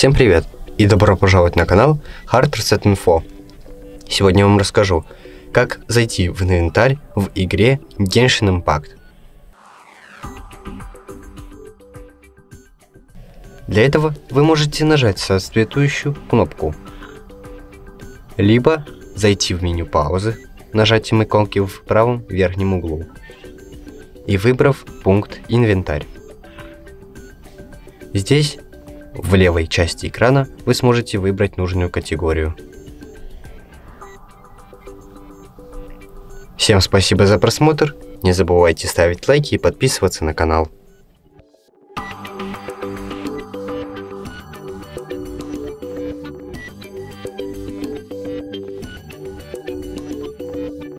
Всем привет и добро пожаловать на канал Hard Reset Info. Сегодня я вам расскажу, как зайти в инвентарь в игре Genshin Impact. Для этого вы можете нажать соответствующую кнопку, либо зайти в меню паузы, нажатием иконки в правом верхнем углу и выбрав пункт «Инвентарь». Здесь в левой части экрана вы сможете выбрать нужную категорию. Всем спасибо за просмотр, не забывайте ставить лайки и подписываться на канал.